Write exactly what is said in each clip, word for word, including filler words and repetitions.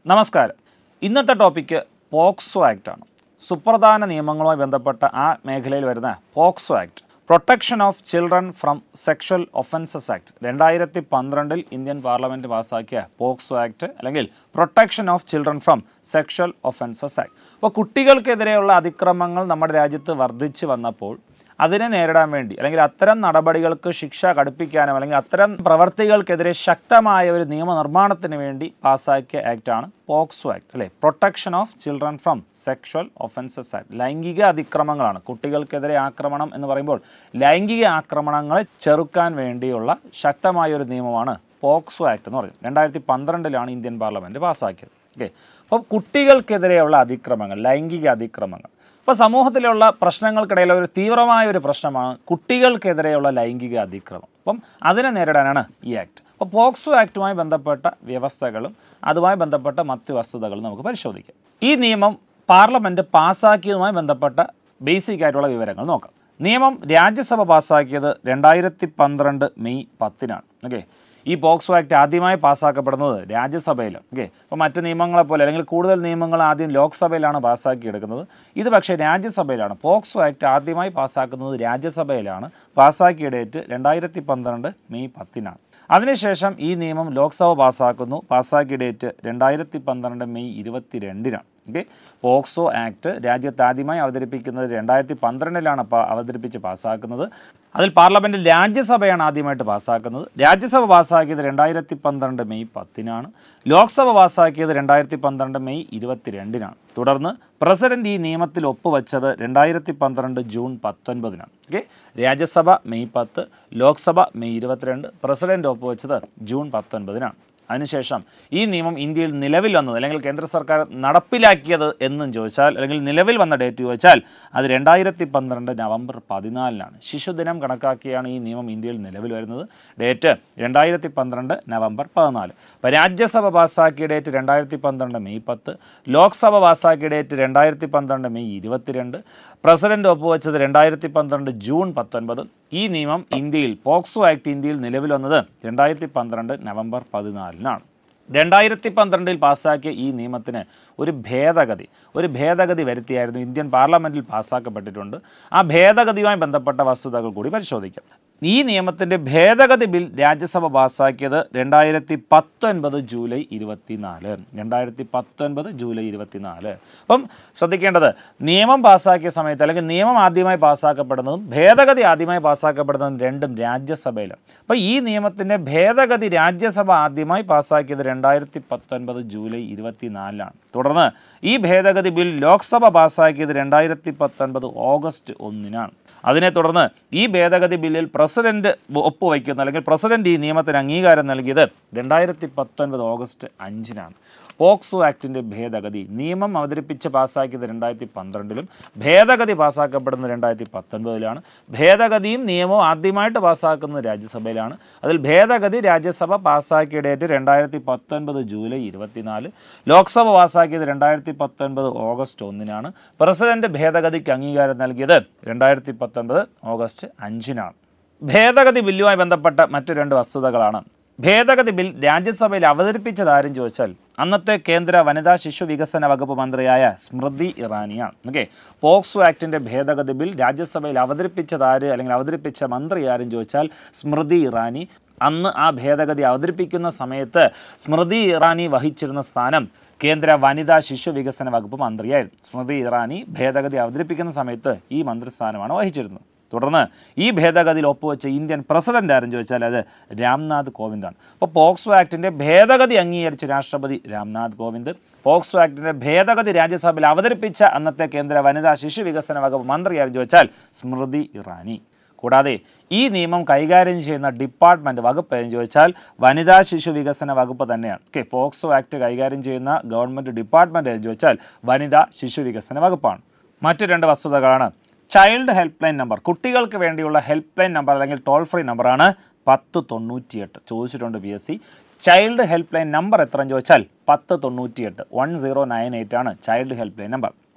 നമസ്കാരം. ഇന്നത്തെ topic POCSO act ആണ്. സുപ്രധാന നിയമങ്ങളുമായി ബന്ധപ്പെട്ട ആ മേഖലയിൽ വരുന്ന POCSO act, protection of children from sexual offences act, രണ്ടായിരത്തി പന്ത്രണ്ടിൽ ഇന്ത്യൻ പാർലമെൻറ്റ് പാസ്സാക്കിയ പോക്സോ ആക്ട് അല്ലെങ്കിൽ protection of children from sexual offences act. അപ്പോൾ കുട്ടികൾക്കെതിരെയുള്ള അതിക്രമങ്ങൾ നമ്മുടെ രാജ്യത്ത് വർദ്ധിച്ചു വന്നപ്പോൾ അതിനെ നേരിടാൻ വേണ്ടി അല്ലെങ്കിൽ അത്തരം നടപടികൾക്ക് ശിക്ഷ കടുപ്പിക്കാനും അല്ലെങ്കിൽ അത്തരം പ്രവർത്തികൾക്കെതിരെ ശക്തമായ ഒരു നിയമനിർമ്മാണത്തിന് വേണ്ടി പാസ്സാക്കിയ ആക്റ്റാണ് പോക്സോ ആക്ട് അല്ലേ. Protection of children from sexual offences act. ലൈംഗിക അതിക്രമങ്ങളാണ്, കുട്ടികൾക്കെതിരെ ആക്രമണം എന്ന് പറയുമ്പോൾ ലൈംഗിക ആക്രമണങ്ങളെ ചെറുക്കാൻ വേണ്ടിയുള്ള ശക്തമായ ഒരു നിയമമാണ് പോക്സോ ആക്ട് എന്ന് പറയുന്നത്. രണ്ടായിരത്തി പന്ത്രണ്ടിലാണ് ഇന്ത്യൻ പാർലമെൻറ്റ് പാസ്സാക്കിയത്. ഓക്കെ, അപ്പോൾ കുട്ടികൾക്കെതിരെയുള്ള അതിക്രമങ്ങൾ, ലൈംഗിക അതിക്രമങ്ങൾ ഇപ്പോൾ സമൂഹത്തിലുള്ള പ്രശ്നങ്ങൾക്കിടയിലെ ഒരു തീവ്രമായ ഒരു പ്രശ്നമാണ് കുട്ടികൾക്കെതിരെയുള്ള ലൈംഗിക അതിക്രമം. അപ്പം അതിനെ നേരിടാനാണ് ഈ ആക്ട്. അപ്പോൾ പോക്സോ ആക്ടുമായി ബന്ധപ്പെട്ട വ്യവസ്ഥകളും അതുമായി ബന്ധപ്പെട്ട മറ്റ് വസ്തുതകളും നമുക്ക് പരിശോധിക്കാം. ഈ നിയമം പാർലമെൻറ്റ് പാസ്സാക്കിയതുമായി ബന്ധപ്പെട്ട ബേസിക് ആയിട്ടുള്ള വിവരങ്ങൾ നോക്കാം. നിയമം രാജ്യസഭ പാസ്സാക്കിയത് രണ്ടായിരത്തി പന്ത്രണ്ട് മെയ് പത്തിനാണ്. ഓക്കെ, ഈ പോക്സോ ആക്ട് ആദ്യമായി പാസ്സാക്കപ്പെടുന്നത് രാജ്യസഭയിലാണ്. ഓക്കെ, അപ്പോൾ മറ്റ് നിയമങ്ങളെപ്പോലെ അല്ലെങ്കിൽ കൂടുതൽ നിയമങ്ങൾ ആദ്യം ലോക്സഭയിലാണ് പാസ്സാക്കിയെടുക്കുന്നത്. ഇത് പക്ഷേ രാജ്യസഭയിലാണ്. പോക്സോ ആക്ട് ആദ്യമായി പാസ്സാക്കുന്നത് രാജ്യസഭയിലാണ്. പാസ്സാക്കിയ ഡേറ്റ് രണ്ടായിരത്തി പന്ത്രണ്ട് മെയ് പത്തിനാണ്. അതിനുശേഷം ഈ നിയമം ലോക്സഭ പാസ്സാക്കുന്നു. പാസ്സാക്കിയ ഡേറ്റ് രണ്ടായിരത്തി പന്ത്രണ്ട് മെയ് ഇരുപത്തി രണ്ടിനാണ്. ഓക്കെ, പോക്സോ ആക്ട് രാജ്യത്ത് ആദ്യമായി അവതരിപ്പിക്കുന്നത് രണ്ടായിരത്തി പന്ത്രണ്ടിലാണ് അവതരിപ്പിച്ച് പാസ്സാക്കുന്നത്. അതിൽ പാർലമെൻറ്റിൽ രാജ്യസഭയാണ് ആദ്യമായിട്ട് പാസ്സാക്കുന്നത്. രാജ്യസഭ പാസ്സാക്കിയത് രണ്ടായിരത്തി പന്ത്രണ്ട് മെയ് പത്തിനാണ്. ലോക്സഭ പാസ്സാക്കിയത് രണ്ടായിരത്തി പന്ത്രണ്ട് മെയ് ഇരുപത്തി രണ്ടിനാണ്. തുടർന്ന് പ്രസിഡന്റ് ഈ നിയമത്തിൽ ഒപ്പുവെച്ചത് രണ്ടായിരത്തി പന്ത്രണ്ട് ജൂൺ പത്തൊൻപതിനാണ്. ഓക്കെ, രാജ്യസഭ മെയ് പത്ത്, ലോക്സഭ മെയ് ഇരുപത്തിരണ്ട്, പ്രസിഡന്റ് ഒപ്പുവെച്ചത് ജൂൺ പത്തൊൻപതിനാണ്. അതിനുശേഷം ഈ നിയമം ഇന്ത്യയിൽ നിലവിൽ വന്നത് അല്ലെങ്കിൽ കേന്ദ്ര സർക്കാർ നടപ്പിലാക്കിയത് എന്നും ചോദിച്ചാൽ അല്ലെങ്കിൽ നിലവിൽ വന്ന ഡേറ്റ് ചോദിച്ചാൽ അത് രണ്ടായിരത്തി പന്ത്രണ്ട് നവംബർ പതിനാലിനാണ്. ശിശുദിനം കണക്കാക്കിയാണ് ഈ നിയമം ഇന്ത്യയിൽ നിലവിൽ വരുന്നത്. ഡേറ്റ് രണ്ടായിരത്തി പന്ത്രണ്ട് നവംബർ പതിനാല്. അപ്പോൾ രാജ്യസഭ പാസ്സാക്കിയ ഡേറ്റ് രണ്ടായിരത്തി പന്ത്രണ്ട് മെയ് പത്ത്, ലോക്സഭ പാസ്സാക്കിയ ഡേറ്റ് രണ്ടായിരത്തി പന്ത്രണ്ട് മെയ് ഇരുപത്തിരണ്ട്, പ്രസിഡന്റ് ഒപ്പുവെച്ചത് രണ്ടായിരത്തി പന്ത്രണ്ട് ജൂൺ പത്തൊൻപത്. ഈ നിയമം ഇന്ത്യയിൽ പോക്സോ ആക്ട് ഇന്ത്യയിൽ നിലവിൽ വന്നത് രണ്ടായിരത്തി പന്ത്രണ്ട് നവംബർ പതിനാലിനാണ്. രണ്ടായിരത്തി പന്ത്രണ്ടിൽ പാസ്സാക്കിയ ഈ നിയമത്തിന് ഒരു ഭേദഗതി ഒരു ഭേദഗതി വരുത്തിയായിരുന്നു ഇന്ത്യൻ പാർലമെൻറ്റിൽ പാസ്സാക്കപ്പെട്ടിട്ടുണ്ട്. ആ ഭേദഗതിയുമായി ബന്ധപ്പെട്ട വസ്തുതകൾ കൂടി പരിശോധിക്കാം. ഈ നിയമത്തിൻ്റെ ഭേദഗതി ബിൽ രാജ്യസഭ പാസ്സാക്കിയത് രണ്ടായിരത്തി പത്തൊൻപത് ജൂലൈ ഇരുപത്തിനാല് രണ്ടായിരത്തി പത്തൊൻപത് ജൂലൈ ഇരുപത്തിനാല്. അപ്പം ശ്രദ്ധിക്കേണ്ടത്, നിയമം പാസ്സാക്കിയ സമയത്ത് അല്ലെങ്കിൽ നിയമം ആദ്യമായി പാസ്സാക്കപ്പെടുന്നതും ഭേദഗതി ആദ്യമായി പാസ്സാക്കപ്പെടുന്നതും രണ്ടും രാജ്യസഭയിലാണ്. അപ്പോൾ ഈ നിയമത്തിൻ്റെ ഭേദഗതി രാജ്യസഭ ആദ്യമായി പാസ്സാക്കിയത് രണ്ടായിരത്തി പത്തൊൻപത് ജൂലൈ ഇരുപത്തിനാലിലാണ്. തുടർന്ന് ഈ ഭേദഗതി ബിൽ ലോക്സഭ പാസ്സാക്കിയത് രണ്ടായിരത്തി പത്തൊൻപത് ഓഗസ്റ്റ് ഒന്നിനാണ്. അതിനെ തുടർന്ന് ഈ ഭേദഗതി ബില്ലിൽ പ്രസിഡന്റ് ഒപ്പുവയ്ക്കുന്ന അല്ലെങ്കിൽ പ്രസിഡന്റ് ഈ നിയമത്തിന് അംഗീകാരം നൽകിയത് രണ്ടായിരത്തി പത്തൊൻപത് ഓഗസ്റ്റ് അഞ്ചിനാണ്. പോക്സോ ആക്ടിൻ്റെ ഭേദഗതി നിയമം അവതരിപ്പിച്ച് പാസ്സാക്കിയത് രണ്ടായിരത്തി പന്ത്രണ്ടിലും ഭേദഗതി പാസ്സാക്കപ്പെടുന്നത് രണ്ടായിരത്തി പത്തൊൻപതിലാണ്. ഭേദഗതിയും നിയമവും ആദ്യമായിട്ട് പാസ്സാക്കുന്നത് രാജ്യസഭയിലാണ്. അതിൽ ഭേദഗതി രാജ്യസഭ പാസ്സാക്കിയ ഡേറ്റ് രണ്ടായിരത്തി പത്തൊൻപത് ജൂലൈ ഇരുപത്തിനാല്, ലോക്സഭ പാസ്സാക്കിയത് രണ്ടായിരത്തി പത്തൊൻപത് ഓഗസ്റ്റ് ഒന്നിനാണ്. പ്രസിഡന്റ് ഭേദഗതിക്ക് അംഗീകാരം നൽകിയത് രണ്ടായിരത്തി പത്തൊൻപത് ഓഗസ്റ്റ് അഞ്ചിനാണ്. ഭേദഗതി ബില്ലുമായി ബന്ധപ്പെട്ട മറ്റു രണ്ട് വസ്തുതകളാണ്. ഭേദഗതി ബിൽ രാജ്യസഭയിൽ അവതരിപ്പിച്ചതാരും ചോദിച്ചാൽ അന്നത്തെ കേന്ദ്ര വനിതാ ശിശു വികസന വകുപ്പ് മന്ത്രിയായ സ്മൃതി ഇറാനിയാണ്. ഓക്കെ, പോക്സോ ആക്ടിൻ്റെ ഭേദഗതി ബിൽ രാജ്യസഭയിൽ അവതരിപ്പിച്ചതാര് അല്ലെങ്കിൽ അവതരിപ്പിച്ച മന്ത്രി ആരും ചോദിച്ചാൽ സ്മൃതി ഇറാനി. അന്ന് ആ ഭേദഗതി അവതരിപ്പിക്കുന്ന സമയത്ത് സ്മൃതി ഇറാനി വഹിച്ചിരുന്ന സ്ഥാനം കേന്ദ്ര വനിതാ ശിശു വികസന വകുപ്പ് മന്ത്രിയായിരുന്നു. സ്മൃതി ഇറാനി ഭേദഗതി അവതരിപ്പിക്കുന്ന സമയത്ത് ഈ മന്ത്രിസ്ഥാനമാണ് വഹിച്ചിരുന്നത്. തുടർന്ന് ഈ ഭേദഗതിയിൽ ഒപ്പുവെച്ച ഇന്ത്യൻ പ്രസിഡന്റ് ആരും ചോദിച്ചാൽ അത് രാംനാഥ് കോവിന്ദാണ്. അപ്പോൾ പോക്സോ ആക്ടിൻ്റെ ഭേദഗതി അംഗീകരിച്ച രാഷ്ട്രപതി രാംനാഥ് കോവിന്ദ്. പോക്സോ ആക്ടിൻ്റെ ഭേദഗതി രാജ്യസഭയിൽ അവതരിപ്പിച്ച അന്നത്തെ കേന്ദ്ര വനിതാ ശിശു വികസന വകുപ്പ് മന്ത്രി ആരും ചോദിച്ചാൽ സ്മൃതി ഇറാനി. കൂടാതെ ഈ നിയമം കൈകാര്യം ചെയ്യുന്ന ഡിപ്പാർട്ട്മെൻറ്റ് വകുപ്പ് എന്ന് ചോദിച്ചാൽ വനിതാ ശിശു വികസന വകുപ്പ് തന്നെയാണ്. ഓക്കെ, പോക്സോ ആക്ട് കൈകാര്യം ചെയ്യുന്ന ഗവൺമെൻറ് ഡിപ്പാർട്ട്മെൻറ്റ് എന്ന് ചോദിച്ചാൽ വനിതാ ശിശു വികസന വകുപ്പാണ്. മറ്റു രണ്ട് വസ്തുതകളാണ്. ചൈൽഡ് ഹെൽപ്പ് ലൈൻ നമ്പർ, കുട്ടികൾക്ക് വേണ്ടിയുള്ള ഹെൽപ്പ് ലൈൻ നമ്പർ അല്ലെങ്കിൽ ടോൾ ഫ്രീ നമ്പറാണ് പത്ത് തൊണ്ണൂറ്റിയെട്ട്. ചോദിച്ചിട്ടുണ്ട് P S C. Child help line number എത്രയെന്ന് ചോദിച്ചാൽ പത്ത് തൊണ്ണൂറ്റിയെട്ട് വൺ സീറോ നയൻ എയ്റ്റ് ആണ് ചൈൽഡ് ഹെൽപ്പ് ലൈൻ നമ്പർ.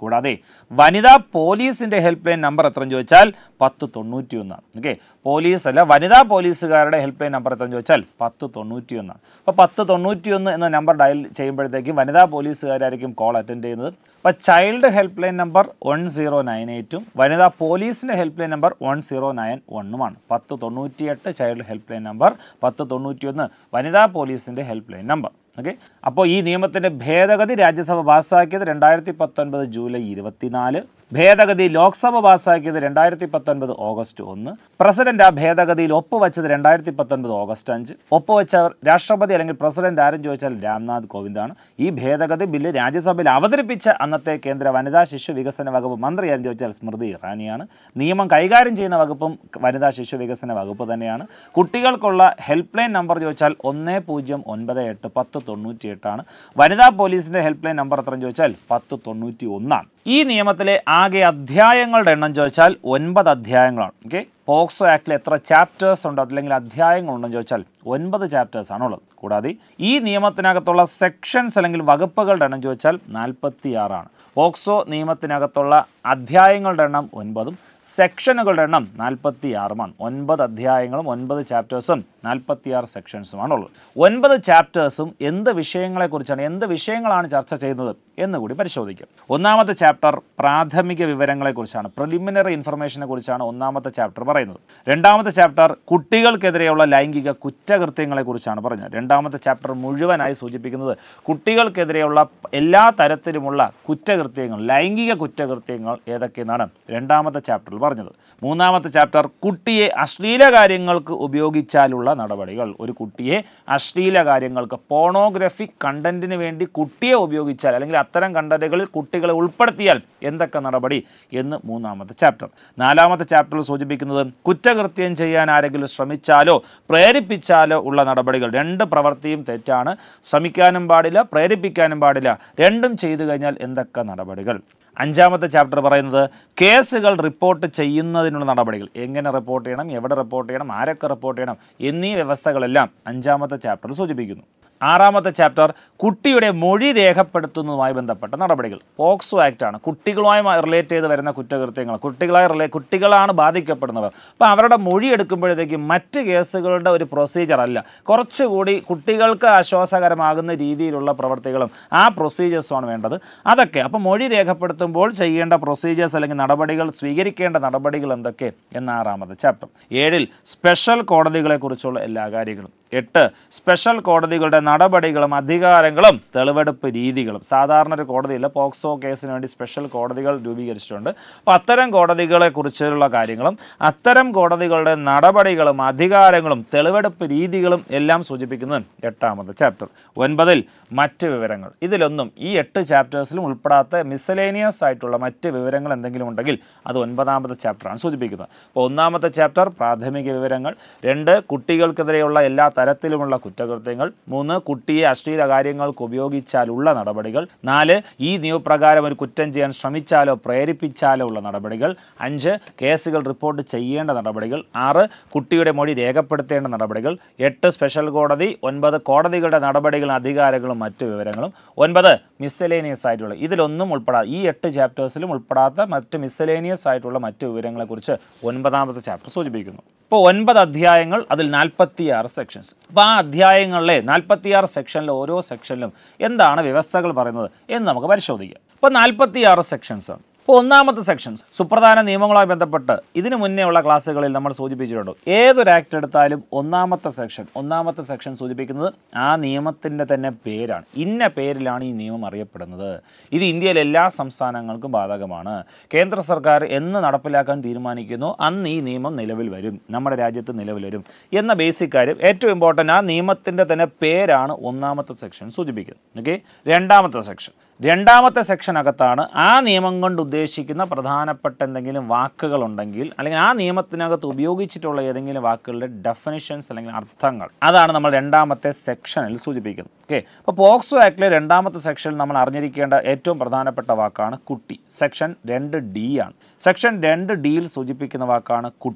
കൂടാതെ വനിതാ പോലീസിൻ്റെ ഹെൽപ്പ് ലൈൻ നമ്പർ എത്രയെന്ന് ചോദിച്ചാൽ പത്ത് തൊണ്ണൂറ്റി ഒന്നാണ്. ഓക്കെ, പോലീസ് അല്ല വനിതാ പോലീസുകാരുടെ ഹെൽപ്പ് ലൈൻ നമ്പർ എത്രയെന്ന് ചോദിച്ചാൽ പത്ത് തൊണ്ണൂറ്റി ഒന്നാണ്. അപ്പോൾ പത്ത് തൊണ്ണൂറ്റി ഒന്ന് എന്ന നമ്പർ ഡയൽ ചെയ്യുമ്പോഴത്തേക്കും വനിതാ പോലീസുകാരായിരിക്കും കോൾ അറ്റൻഡ് ചെയ്യുന്നത്. അപ്പോൾ child help line number one zero nine എയ്റ്റും വനിതാ പോലീസിൻ്റെ help line number one zero nine വണ്ണുമാണ്. പത്ത് തൊണ്ണൂറ്റി എട്ട് ചൈൽഡ് ഹെൽപ്പ് ലൈൻ നമ്പർ, പത്ത് തൊണ്ണൂറ്റി ഒന്ന് വനിതാ പോലീസിൻ്റെ ഹെൽപ്പ് ലൈൻ നമ്പർ. ഓക്കെ, അപ്പോൾ ഈ നിയമത്തിൻ്റെ ഭേദഗതി രാജ്യസഭ പാസ്സാക്കിയത് രണ്ടായിരത്തി പത്തൊൻപത് ജൂലൈ ഇരുപത്തിനാല്, ഭേദഗതി ലോക്സഭ പാസ്സാക്കിയത് രണ്ടായിരത്തി പത്തൊൻപത് ഓഗസ്റ്റ് ഒന്ന്, പ്രസിഡന്റ് ആ ഭേദഗതിയിൽ ഒപ്പുവെച്ചത് രണ്ടായിരത്തി പത്തൊൻപത് ഓഗസ്റ്റ് അഞ്ച്, ഒപ്പുവെച്ചവർ രാഷ്ട്രപതി അല്ലെങ്കിൽ പ്രസിഡന്റ് ആരും ചോദിച്ചാൽ രാംനാഥ് കോവിന്ദാണ്. ഈ ഭേദഗതി ബില്ല് രാജ്യസഭയിൽ അവതരിപ്പിച്ച അന്നത്തെ കേന്ദ്ര വനിതാ ശിശു വികസന വകുപ്പ് മന്ത്രി ആരും ചോദിച്ചാൽ സ്മൃതി ഇറാനിയാണ്. നിയമം കൈകാര്യം ചെയ്യുന്ന വകുപ്പും വനിതാ ശിശു വികസന വകുപ്പ് തന്നെയാണ്. കുട്ടികൾക്കുള്ള ഹെൽപ്പ് ലൈൻ നമ്പർ ചോദിച്ചാൽ ഒന്ന് പൂജ്യം ഒൻപത് എട്ട് പത്ത് തൊണ്ണൂറ്റി എട്ടാണ്. വനിതാ പോലീസിൻ്റെ ഹെൽപ്പ് ലൈൻ നമ്പർ എത്രയെന്ന് ചോദിച്ചാൽ പത്ത് തൊണ്ണൂറ്റി ഒന്നാണ്. ഈ നിയമത്തിലെ ആകെ അധ്യായങ്ങളുടെ എണ്ണം ചോദിച്ചാൽ ഒൻപത് അധ്യായങ്ങളാണ്. ഓക്കെ, പോക്സോ ആക്ടിൽ എത്ര ചാപ്റ്റേഴ്സ് ഉണ്ട് അല്ലെങ്കിൽ അധ്യായങ്ങളുണ്ടെന്ന് ചോദിച്ചാൽ ഒൻപത് ചാപ്റ്റേഴ്സ് ആണുള്ളത്. കൂടാതെ ഈ നിയമത്തിനകത്തുള്ള സെക്ഷൻസ് അല്ലെങ്കിൽ വകുപ്പുകളുടെ എണ്ണം ചോദിച്ചാൽ നാൽപ്പത്തി ആറാണ്. പോക്സോ നിയമത്തിനകത്തുള്ള അധ്യായങ്ങളുടെ എണ്ണം ഒൻപതും സെക്ഷനുകളുടെ എണ്ണം നാൽപ്പത്തി ആറുമാണ്. ഒൻപത് അധ്യായങ്ങളും ഒൻപത് ചാപ്റ്റേഴ്സും നാൽപ്പത്തിയാറ് സെക്ഷൻസുമാണുള്ളത്. ഒൻപത് ചാപ്റ്റേഴ്സും എന്ത് വിഷയങ്ങളെക്കുറിച്ചാണ് എന്ത് വിഷയങ്ങളാണ് ചർച്ച ചെയ്യുന്നത് എന്നുകൂടി പരിശോധിക്കാം. ഒന്നാമത്തെ ചാപ്റ്റർ പ്രാഥമിക വിവരങ്ങളെക്കുറിച്ചാണ്, പ്രിലിമിനറി ഇൻഫർമേഷനെ കുറിച്ചാണ് ഒന്നാമത്തെ ചാപ്റ്റർ പറയുന്നത്. രണ്ടാമത്തെ ചാപ്റ്റർ കുട്ടികൾക്കെതിരെയുള്ള ലൈംഗിക കുറ്റകൃത്യങ്ങളെക്കുറിച്ചാണ് പറഞ്ഞത്. രണ്ടാമത്തെ ചാപ്റ്റർ മുഴുവനായി സൂചിപ്പിക്കുന്നത് കുട്ടികൾക്കെതിരെയുള്ള എല്ലാ തരത്തിലുമുള്ള കുറ്റകൃത്യങ്ങൾ, ലൈംഗിക കുറ്റകൃത്യങ്ങൾ ഏതൊക്കെയെന്നാണ് രണ്ടാമത്തെ ചാപ്റ്ററിൽ പറഞ്ഞത്. മൂന്നാമത്തെ ചാപ്റ്റർ കുട്ടിയെ അശ്ലീല കാര്യങ്ങൾക്ക് ഉപയോഗിച്ചാലുള്ള നടപടികൾ. ഒരു കുട്ടിയെ അശ്ലീല കാര്യങ്ങൾക്ക്, പോണോഗ്രഫിക് കണ്ടന്റിന് വേണ്ടി കുട്ടിയെ ഉപയോഗിച്ചാൽ അല്ലെങ്കിൽ അത്തരം കണ്ടന്റുകളിൽ കുട്ടികളെ ഉൾപ്പെടുത്തിയാൽ എന്തൊക്കെ നടപടി എന്ന് മൂന്നാമത്തെ ചാപ്റ്റർ. നാലാമത്തെ ചാപ്റ്ററിൽ സൂചിപ്പിക്കുന്നത് കുറ്റകൃത്യം ചെയ്യാൻ ആരെങ്കിലും ശ്രമിച്ചാലോ പ്രേരിപ്പിച്ചാലോ ഉള്ള നടപടികൾ. രണ്ട് പ്രവൃത്തിയും തെറ്റാണ്, ശ്രമിക്കാനും പാടില്ല പ്രേരിപ്പിക്കാനും പാടില്ല, രണ്ടും ചെയ്തു കഴിഞ്ഞാൽ എന്തൊക്കെ നടപടികൾ. അഞ്ചാമത്തെ ചാപ്റ്റർ പറയുന്നത് കേസുകൾ റിപ്പോർട്ട് ചെയ്യുന്നതിനുള്ള നടപടികൾ. എങ്ങനെ റിപ്പോർട്ട് ചെയ്യണം, എവിടെ റിപ്പോർട്ട് ചെയ്യണം, ആരൊക്കെ റിപ്പോർട്ട് ചെയ്യണം എന്നീ വ്യവസ്ഥകളെല്ലാം അഞ്ചാമത്തെ ചാപ്റ്റർ സൂചിപ്പിക്കുന്നു. ആറാമത്തെ ചാപ്റ്റർ കുട്ടിയുടെ മൊഴി രേഖപ്പെടുത്തുന്നതുമായി ബന്ധപ്പെട്ട നടപടികൾ. പോക്സോ ആക്ട് ആണ്, കുട്ടികളുമായി റിലേറ്റ് ചെയ്ത് വരുന്ന കുറ്റകൃത്യങ്ങൾ, കുട്ടികളായി റിലേ കുട്ടികളാണ് ബാധിക്കപ്പെടുന്നവർ. അപ്പോൾ അവരുടെ മൊഴി എടുക്കുമ്പോഴത്തേക്കും മറ്റ് കേസുകളുടെ ഒരു പ്രൊസീജിയർ അല്ല, കുറച്ചുകൂടി കുട്ടികൾക്ക് ആശ്വാസകരമാകുന്ന രീതിയിലുള്ള പ്രവർത്തികളും ആ പ്രൊസീജിയേഴ്സുമാണ് വേണ്ടത്. അതൊക്കെ അപ്പോൾ മൊഴി രേഖപ്പെടുത്തുമ്പോൾ ചെയ്യേണ്ട പ്രൊസീജിയേഴ്സ് അല്ലെങ്കിൽ നടപടികൾ, സ്വീകരിക്കേണ്ട നടപടികൾ എന്തൊക്കെ എന്ന ആറാമത്തെ ചാപ്റ്റർ. ഏഴിൽ സ്പെഷ്യൽ കോടതികളെക്കുറിച്ചുള്ള എല്ലാ കാര്യങ്ങളും. എട്ട് സ്പെഷ്യൽ കോടതികളുടെ നടപടികളും അധികാരങ്ങളും തെളിവെടുപ്പ് രീതികളും. സാധാരണ ഒരു കോടതിയില്ല, പോക്സോ കേസിന് വേണ്ടി സ്പെഷ്യൽ കോടതികൾ രൂപീകരിച്ചിട്ടുണ്ട്. അപ്പോൾ അത്തരം കോടതികളെ കുറിച്ചുള്ള കാര്യങ്ങളും അത്തരം കോടതികളുടെ നടപടികളും അധികാരങ്ങളും തെളിവെടുപ്പ് രീതികളും എല്ലാം സൂചിപ്പിക്കുന്നത് എട്ടാമത്തെ ചാപ്റ്റർ. ഒൻപതിൽ മറ്റ് വിവരങ്ങൾ. ഇതിലൊന്നും ഈ എട്ട് ചാപ്റ്റേഴ്സിലും ഉൾപ്പെടാത്ത മിസലേനിയസ് ആയിട്ടുള്ള മറ്റ് വിവരങ്ങൾ എന്തെങ്കിലും ഉണ്ടെങ്കിൽ അത് ഒൻപതാമത്തെ ചാപ്റ്ററാണ് സൂചിപ്പിക്കുന്നത്. അപ്പോൾ ഒന്നാമത്തെ ചാപ്റ്റർ പ്രാഥമിക വിവരങ്ങൾ, രണ്ട് കുട്ടികൾക്കെതിരെയുള്ള എല്ലാ തരത്തിലുമുള്ള കുറ്റകൃത്യങ്ങൾ, മൂന്ന് കുട്ടിയെ അശ്ലീല കാര്യങ്ങൾക്ക് ഉപയോഗിച്ചാലുള്ള നടപടികൾ, നാല് ഈ നിയമപ്രകാരം ഒരു കുറ്റം ചെയ്യാൻ ശ്രമിച്ചാലോ പ്രേരിപ്പിച്ചാലോ ഉള്ള നടപടികൾ, അഞ്ച് കേസുകൾ റിപ്പോർട്ട് ചെയ്യേണ്ട നടപടികൾ, ആറ് കുട്ടിയുടെ മൊഴി രേഖപ്പെടുത്തേണ്ട നടപടികൾ, എട്ട് സ്പെഷ്യൽ കോടതി, ഒൻപത് കോടതികളുടെ നടപടികളും അധികാരങ്ങളും മറ്റ് വിവരങ്ങളും, ഒൻപത് മിസലേനിയസ് ആയിട്ടുള്ള ഇതിലൊന്നും ഉൾപ്പെടാതെ ഈ എട്ട് ചാപ്റ്റേഴ്സിലും ഉൾപ്പെടാത്ത മറ്റ് മിസലേനിയസ് ആയിട്ടുള്ള മറ്റ് വിവരങ്ങളെക്കുറിച്ച് ഒൻപതാമത്തെ ചാപ്റ്റർ സൂചിപ്പിക്കുന്നു. ഇപ്പോൾ ഒൻപത് അധ്യായങ്ങൾ, അതിൽ നാൽപ്പത്തിയാറ് സെക്ഷൻസ്. അപ്പോൾ ആ അധ്യായങ്ങളിലെ നാൽപ്പത്തിയാറ് സെക്ഷനിലെ ഓരോ സെക്ഷനിലും എന്താണ് വ്യവസ്ഥകൾ പറയുന്നത് എന്ന് നമുക്ക് പരിശോധിക്കാം. ഇപ്പോൾ നാൽപ്പത്തിയാറ് സെക്ഷൻസാണ്. ഇപ്പോൾ ഒന്നാമത്തെ സെക്ഷൻ സുപ്രധാന നിയമങ്ങളുമായി ബന്ധപ്പെട്ട് ഇതിനു മുന്നേ ഉള്ള ക്ലാസ്സുകളിൽ നമ്മൾ സൂചിപ്പിച്ചിട്ടുണ്ട്. ഏതൊരു ആക്ട് എടുത്താലും ഒന്നാമത്തെ സെക്ഷൻ ഒന്നാമത്തെ സെക്ഷൻ സൂചിപ്പിക്കുന്നത് ആ നിയമത്തിൻ്റെ തന്നെ പേരാണ്. ഇന്ന പേരിലാണ് ഈ നിയമം അറിയപ്പെടുന്നത്. ഇത് ഇന്ത്യയിലെ എല്ലാ സംസ്ഥാനങ്ങൾക്കും ബാധകമാണ്. കേന്ദ്ര സർക്കാർ എന്ന് നടപ്പിലാക്കാൻ തീരുമാനിക്കുന്നു അന്ന് ഈ നിയമം നിലവിൽ വരും, നമ്മുടെ രാജ്യത്ത് നിലവിൽ വരും എന്ന ബേസിക് കാര്യം. ഏറ്റവും ഇമ്പോർട്ടൻ്റ്, ആ നിയമത്തിൻ്റെ തന്നെ പേരാണ് ഒന്നാമത്തെ സെക്ഷൻ സൂചിപ്പിക്കുന്നത്. ഓക്കെ, രണ്ടാമത്തെ സെക്ഷൻ രണ്ടാമത്തെ സെക്ഷനകത്താണ് ആ നിയമം കൊണ്ട് ഉദ്ദേശിക്കുന്ന പ്രധാനപ്പെട്ട എന്തെങ്കിലും വാക്കുകളുണ്ടെങ്കിൽ അല്ലെങ്കിൽ ആ നിയമത്തിനകത്ത് ഉപയോഗിച്ചിട്ടുള്ള ഏതെങ്കിലും വാക്കുകളുടെ ഡെഫിനിഷൻസ് അല്ലെങ്കിൽ അർത്ഥങ്ങൾ, അതാണ് നമ്മൾ രണ്ടാമത്തെ സെക്ഷനിൽ സൂചിപ്പിക്കുന്നത്. ഓക്കെ, അപ്പോൾ പോക്സോ ആക്ടിലെ രണ്ടാമത്തെ സെക്ഷനിൽ നമ്മൾ അറിഞ്ഞിരിക്കേണ്ട ഏറ്റവും പ്രധാനപ്പെട്ട വാക്കാണ് കുട്ടി. സെക്ഷൻ രണ്ട് ഡി ആണ്. സെക്ഷൻ രണ്ട് ഡിയിൽ സൂചിപ്പിക്കുന്ന വാക്കാണ് കുട്ടി.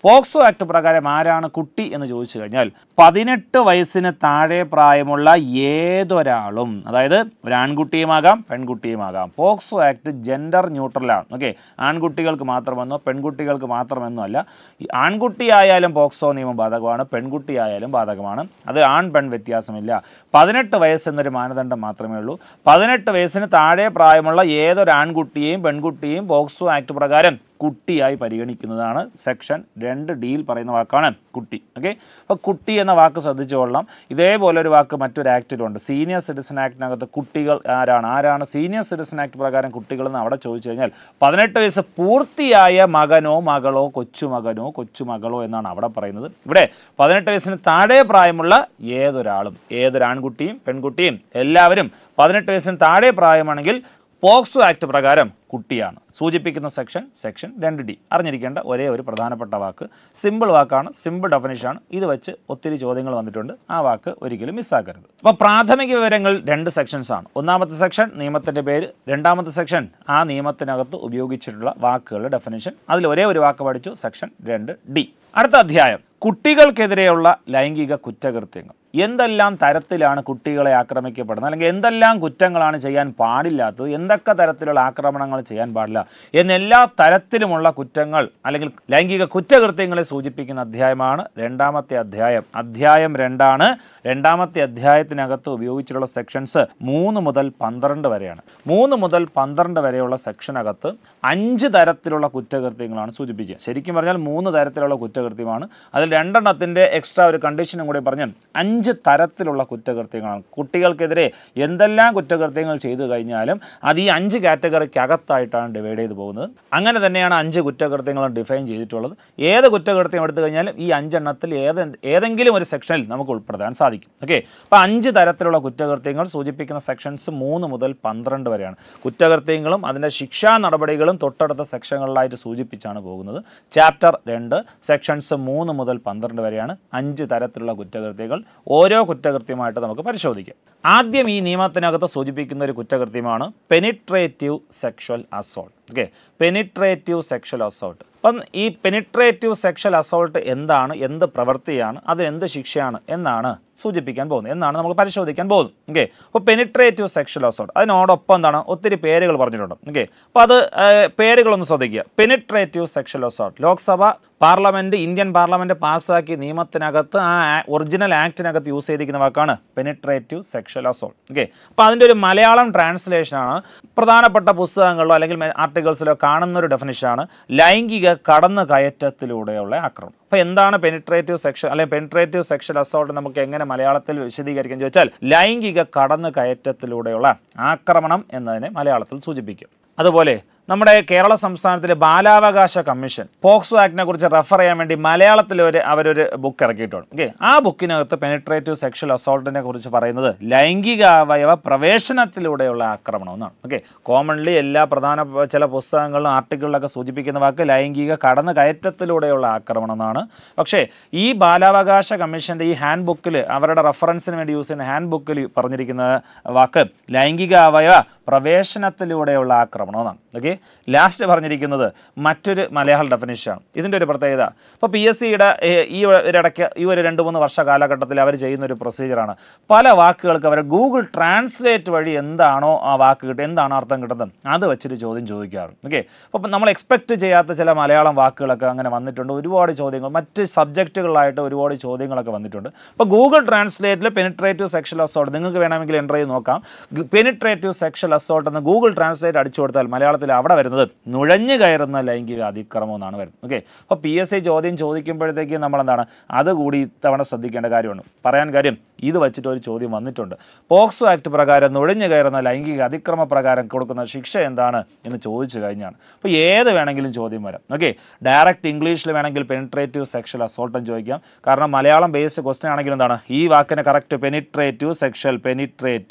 പോക്സോ ആക്ട് പ്രകാരം ആരാണ് കുട്ടി എന്ന് ചോദിച്ചു കഴിഞ്ഞാൽ പതിനെട്ട് വയസ്സിന് താഴെ പ്രായമുള്ള ഏതൊരാളും, അതായത് ഒരു ആൺകുട്ടിയുമാകാം പെൺകുട്ടിയുമാകാം. പോക്സോ ആക്ട് ജെൻഡർ ന്യൂട്രലാണ്. ഓക്കെ, ആൺകുട്ടികൾക്ക് മാത്രമെന്നോ പെൺകുട്ടികൾക്ക് മാത്രമെന്നോ അല്ല. ഈ ആൺകുട്ടിയായാലും പോക്സോ നിയമം ബാധകമാണ്, പെൺകുട്ടിയായാലും ബാധകമാണ്. അത് ആൺ പെൺ വ്യത്യാസമില്ല. പതിനെട്ട് വയസ്സ് എന്നൊരു മാനദണ്ഡം മാത്രമേ ഉള്ളൂ. പതിനെട്ട് വയസ്സിന് താഴെ പ്രായമുള്ള ഏതൊരു ആൺകുട്ടിയെയും പെൺകുട്ടിയെയും പോക്സോ ആക്ട് പ്രകാരം കുട്ടിയായി പരിഗണിക്കുന്നതാണ്. സെക്ഷൻ രണ്ട് ഡിയിൽ പറയുന്ന വാക്കാണ് കുട്ടി. ഓക്കെ, അപ്പോൾ കുട്ടി എന്ന വാക്ക് ശ്രദ്ധിച്ചുകൊള്ളാം. ഇതേപോലെ ഒരു വാക്ക് മറ്റൊരു ആക്ടിലുണ്ട്. സീനിയർ സിറ്റിസൺ ആക്ടിനകത്ത് കുട്ടികൾ ആരാണ് ആരാണ് സീനിയർ സിറ്റിസൺ ആക്ട് പ്രകാരം കുട്ടികൾ എന്ന് അവിടെ ചോദിച്ചു കഴിഞ്ഞാൽ പതിനെട്ട് വയസ്സ് പൂർത്തിയായ മകനോ മകളോ കൊച്ചുമകനോ കൊച്ചുമകളോ എന്നാണ് അവിടെ പറയുന്നത്. ഇവിടെ പതിനെട്ട് വയസ്സിന് താഴെ പ്രായമുള്ള ഏതൊരാളും, ഏതൊരു ആൺകുട്ടിയും പെൺകുട്ടിയും എല്ലാവരും പതിനെട്ട് വയസ്സിന് താഴെ പ്രായമാണെങ്കിൽ പോക്സോ ആക്ട് പ്രകാരം കുട്ടിയാണ്. സൂചിപ്പിക്കുന്ന സെക്ഷൻ സെക്ഷൻ രണ്ട് ഡി. അറിഞ്ഞിരിക്കേണ്ട ഒരേ ഒരു പ്രധാനപ്പെട്ട വാക്ക്, സിമ്പിൾ വാക്കാണ്, സിമ്പിൾ ഡെഫിനിഷനാണ്. ഇത് വെച്ച് ഒത്തിരി ചോദ്യങ്ങൾ വന്നിട്ടുണ്ട്. ആ വാക്ക് ഒരിക്കലും മിസ്സാക്കരുത്. അപ്പോൾ പ്രാഥമിക വിവരങ്ങൾ രണ്ട് സെക്ഷൻസ് ആണ്. ഒന്നാമത്തെ സെക്ഷൻ നിയമത്തിൻ്റെ പേര്, രണ്ടാമത്തെ സെക്ഷൻ ആ നിയമത്തിനകത്ത് ഉപയോഗിച്ചിട്ടുള്ള വാക്കുകളുടെ ഡെഫിനിഷൻ. അതിൽ ഒരേ ഒരു വാക്ക് പഠിച്ചു, സെക്ഷൻ രണ്ട് ഡി. അടുത്ത അധ്യായം കുട്ടികൾക്കെതിരെയുള്ള ലൈംഗിക കുറ്റകൃത്യങ്ങൾ. എന്തെല്ലാം തരത്തിലാണ് കുട്ടികളെ ആക്രമിക്കപ്പെടുന്നത്, അല്ലെങ്കിൽ എന്തെല്ലാം കുറ്റങ്ങളാണ് ചെയ്യാൻ പാടില്ലാത്തത്, എന്തൊക്കെ തരത്തിലുള്ള ആക്രമണങ്ങൾ ചെയ്യാൻ പാടില്ല എന്നെല്ലാ തരത്തിലുമുള്ള കുറ്റങ്ങൾ അല്ലെങ്കിൽ ലൈംഗിക കുറ്റകൃത്യങ്ങളെ സൂചിപ്പിക്കുന്ന അധ്യായമാണ് രണ്ടാമത്തെ അധ്യായം. അധ്യായം രണ്ടാണ്. രണ്ടാമത്തെ അധ്യായത്തിനകത്ത് ഉപയോഗിച്ചിട്ടുള്ള സെക്ഷൻസ് മൂന്ന് മുതൽ പന്ത്രണ്ട് വരെയാണ്. മൂന്ന് മുതൽ പന്ത്രണ്ട് വരെയുള്ള സെക്ഷനകത്ത് അഞ്ച് തരത്തിലുള്ള കുറ്റകൃത്യങ്ങളാണ് സൂചിപ്പിക്കുക. ശരിക്കും പറഞ്ഞാൽ മൂന്ന് തരത്തിലുള്ള കുറ്റകൃത്യമാണ്. അതിൽ രണ്ടെണ്ണത്തിൻ്റെ എക്സ്ട്രാ ഒരു കണ്ടീഷനും കൂടി പറഞ്ഞ് അഞ്ച് തരത്തിലുള്ള കുറ്റകൃത്യങ്ങളാണ്. കുട്ടികൾക്കെതിരെ എന്തെല്ലാം കുറ്റകൃത്യങ്ങൾ ചെയ്തു കഴിഞ്ഞാലും അത് ഈ അഞ്ച് കാറ്റഗറിക്ക് അകത്തായിട്ടാണ് ഡിവൈഡ് ചെയ്ത് പോകുന്നത്. അങ്ങനെ തന്നെയാണ് അഞ്ച് കുറ്റകൃത്യങ്ങളും ഡിഫൈൻ ചെയ്തിട്ടുള്ളത്. ഏത് കുറ്റകൃത്യം എടുത്തു കഴിഞ്ഞാലും ഈ അഞ്ചെണ്ണത്തിൽ ഏത് ഏതെങ്കിലും ഒരു സെക്ഷനിൽ നമുക്ക് ഉൾപ്പെടുത്താൻ സാധിക്കും. ഓക്കെ, അപ്പോൾ അഞ്ച് തരത്തിലുള്ള കുറ്റകൃത്യങ്ങൾ സൂചിപ്പിക്കുന്ന സെക്ഷൻസ് മൂന്ന് മുതൽ പന്ത്രണ്ട് വരെയാണ്. കുറ്റകൃത്യങ്ങളും അതിൻ്റെ ശിക്ഷാ നടപടികളും തൊട്ടടുത്ത സെക്ഷനുകളിലായിട്ട് സൂചിപ്പിച്ചാണ് പോകുന്നത്. ചാപ്റ്റർ രണ്ട് സെക്ഷൻസ് മൂന്ന് മുതൽ പന്ത്രണ്ട് വരെയാണ്. അഞ്ച് തരത്തിലുള്ള കുറ്റകൃത്യങ്ങൾ. ഓരോ കുറ്റകൃത്യമായിട്ട് നമുക്ക് പരിശോധിക്കാം. ആദ്യം ഈ നിയമത്തിനകത്ത് സൂചിപ്പിക്കുന്ന ഒരു കുറ്റകൃത്യമാണ് penetrative sexual assault. Okay, penetrative sexual assault. അപ്പം ഈ പെനിട്രേറ്റീവ് സെക്ഷൽ അസോൾട്ട് എന്താണ്, എന്ത് പ്രവൃത്തിയാണ്, അത് എന്ത് ശിക്ഷയാണ് എന്നാണ് സൂചിപ്പിക്കാൻ പോകുന്നത്, എന്നാണ് നമ്മൾ പരിശോധിക്കാൻ പോകുന്നത്. ഓക്കെ, അപ്പോൾ പെനിട്രേറ്റീവ് സെക്ഷൽ അസോൾട്ട് അതിനോടൊപ്പം എന്താണ് ഒത്തിരി പേരുകൾ പറഞ്ഞിട്ടുണ്ട്. ഓക്കെ, അപ്പോൾ അത് പേരുകളൊന്ന് ശ്രദ്ധിക്കുക. Penetrative sexual assault Lok Sabha parliament Indian parliament പാസ്സാക്കിയ നിയമത്തിനകത്ത് ആ ഒറിജിനൽ ആക്ടിനകത്ത് യൂസ് ചെയ്തിരിക്കുന്ന വാക്കാണ് പെനിട്രേറ്റീവ് സെക്ഷൽ അസോൾട്ട്. ഓക്കെ, അപ്പോൾ അതിൻ്റെ ഒരു മലയാളം ട്രാൻസ്ലേഷനാണ്. പ്രധാനപ്പെട്ട പുസ്തകങ്ങളിലോ അല്ലെങ്കിൽ ആർട്ടിക്കിൾസിലോ കാണുന്ന ഒരു ഡെഫിനിഷനാണ് ലൈംഗിക കടന്നു കയറ്റത്തിലൂടെയുള്ള ആക്രമണം. അപ്പോൾ എന്താണ് പെനിട്രേറ്റീവ് സെക്ഷൽ അല്ലെങ്കിൽ പെനിട്രേറ്റീവ് സെക്ഷൽ അസോൾട്ട് നമുക്ക് എങ്ങനെ മലയാളത്തിൽ വിശദീകരിക്കാൻ ചോദിച്ചാൽ ലൈംഗിക കടന്നു കയറ്റത്തിലൂടെയുള്ള ആക്രമണം എന്നതിനെ മലയാളത്തിൽ സൂചിപ്പിക്കും. അതുപോലെ നമ്മുടെ കേരള സംസ്ഥാനത്തിലെ ബാലാവകാശ കമ്മീഷൻ പോക്സോ ആക്ടിനെ കുറിച്ച് റെഫർ ചെയ്യാൻ വേണ്ടി മലയാളത്തിൽ ഒരു അവരൊരു ബുക്ക് ഇറക്കിയിട്ടുണ്ട്. ഓക്കെ, ആ ബുക്കിനകത്ത് പെനിട്രേറ്റീവ് സെക്ഷൽ അസോൾട്ടിനെ കുറിച്ച് പറയുന്നത് ലൈംഗിക അവയവ പ്രവേശനത്തിലൂടെയുള്ള ആക്രമണം എന്നാണ്. ഓക്കെ, കോമൺലി എല്ലാ പ്രധാന ചില പുസ്തകങ്ങളിലും ആർട്ടിക്കിളിലൊക്കെ സൂചിപ്പിക്കുന്ന വാക്ക് ലൈംഗിക കടന്നു കയറ്റത്തിലൂടെയുള്ള ആക്രമണം എന്നാണ്. പക്ഷേ ഈ ബാലാവകാശ കമ്മീഷൻ്റെ ഈ ഹാൻഡ് ബുക്കിൽ അവരുടെ റെഫറൻസിന് വേണ്ടി യൂസ് ചെയ്യുന്ന ഹാൻഡ് ബുക്കിൽ പറഞ്ഞിരിക്കുന്ന വാക്ക് ലൈംഗിക അവയവ പ്രവേശനത്തിലൂടെയുള്ള ആക്രമണം എന്നാണ്. ഓക്കെ, ലാസ്റ്റ് പറഞ്ഞിരിക്കുന്നത് മറ്റൊരു മലയാള ഡെഫിനിഷനാണ്. ഇതിൻ്റെ ഒരു പ്രത്യേകത ഇപ്പോൾ പി എസ് സിയുടെ ഈ ഒരിടയ്ക്ക് ഈ ഒരു രണ്ട് മൂന്ന് വർഷ കാലഘട്ടത്തിൽ അവർ ചെയ്യുന്ന ഒരു പ്രൊസീജിയറാണ്. പല വാക്കുകൾക്ക് അവർ ഗൂഗിൾ ട്രാൻസ്ലേറ്റ് വഴി എന്താണോ ആ വാക്ക് കിട്ടുക, എന്താണോ അർത്ഥം കിട്ടുന്നത് അത് വെച്ചിട്ട് ചോദ്യം ചോദിക്കാറ്. ഓക്കെ, അപ്പോൾ നമ്മൾ എക്സ്പെക്റ്റ് ചെയ്യാത്ത ചില മലയാളം വാക്കുകളൊക്കെ അങ്ങനെ വന്നിട്ടുണ്ട്. ഒരുപാട് ചോദ്യങ്ങൾ മറ്റ് സബ്ജക്റ്റുകളായിട്ട് ഒരുപാട് ചോദ്യങ്ങളൊക്കെ വന്നിട്ടുണ്ട്. അപ്പോൾ ഗൂഗിൾ ട്രാൻസ്ലേറ്റിൽ പെനിട്രേറ്റീവ് സെക്ഷൽ അസോൾട്ട് നിങ്ങൾക്ക് വേണമെങ്കിൽ എൻ്റർ ചെയ്ത് നോക്കാം. പെനിട്രേറ്റീവ് സെക്ഷൽ അസോൾട്ട് എന്ന് ഗൂഗിൾ ട്രാൻസ്ലേറ്റ് അടിച്ചു കൊടുത്താൽ മലയാളത്തിൽ അവിടെ വരുന്നത് നുഴഞ്ഞു കയറുന്ന ലൈംഗിക അതിക്രമം എന്നാണ് വരുന്നത്. ഓക്കെ, അപ്പോൾ പി എസ് സി ചോദ്യം ചോദിക്കുമ്പോഴത്തേക്ക് നമ്മളെന്താണ് അതുകൂടി ഇത്തവണ ശ്രദ്ധിക്കേണ്ട കാര്യമാണ്. പറയാൻ കാര്യം ഇത് വെച്ചിട്ട് ഒരു ചോദ്യം വന്നിട്ടുണ്ട്. പോക്സോ ആക്ട് പ്രകാരം നുഴഞ്ഞു കയറുന്ന ലൈംഗിക അതിക്രമ പ്രകാരം കൊടുക്കുന്ന ശിക്ഷ എന്താണ് എന്ന് ചോദിച്ചു കഴിഞ്ഞാണ്. അപ്പോൾ ഏത് വേണമെങ്കിലും ചോദ്യം വരാം. ഓക്കെ, ഡയറക്റ്റ് ഇംഗ്ലീഷിൽ വേണമെങ്കിൽ പെനിട്രേറ്റീവ് സെക്ഷൽ അസോൾട്ടും ചോദിക്കാം. കാരണം മലയാളം ബേസ്ഡ് ക്വസ്റ്റ്യൻ ആണെങ്കിൽ എന്താണ് ഈ വാക്കിന് correct penetrative sexual penetrative